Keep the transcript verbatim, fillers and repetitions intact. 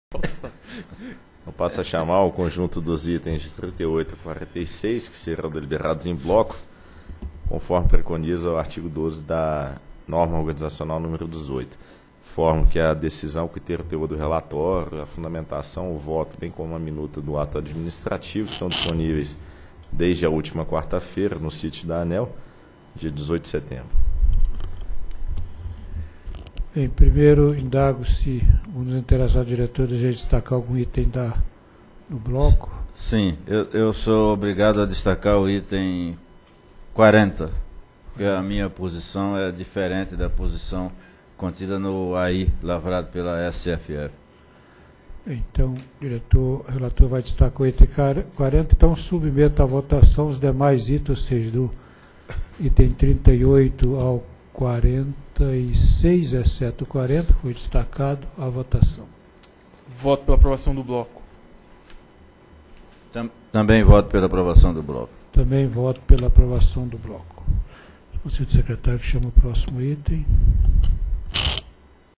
Eu passo a chamar o conjunto dos itens de trinta e oito a quarenta e seis, que serão deliberados em bloco, conforme preconiza o artigo doze da norma organizacional número dezoito. Informo que a decisão que ter o teor do relatório, a fundamentação, o voto, bem como a minuta do ato administrativo, estão disponíveis desde a última quarta-feira no sítio da ANEEL, dia dezoito de setembro. Bem, primeiro indago se um dos interessados diretores deseja destacar algum item da, do bloco. Sim, eu, eu sou obrigado a destacar o item quarenta, porque a minha posição é diferente da posição contida no A I, lavrado pela S F F. Então, o diretor, o relator vai destacar o item quarenta, então submeto à votação os demais itens, ou seja, do item trinta e oito ao quarenta e seis, exceto o quarenta, foi destacado, à votação. Voto pela aprovação do bloco. Tam, também voto pela aprovação do bloco. Também voto pela aprovação do bloco. O senhor secretário chama o próximo item.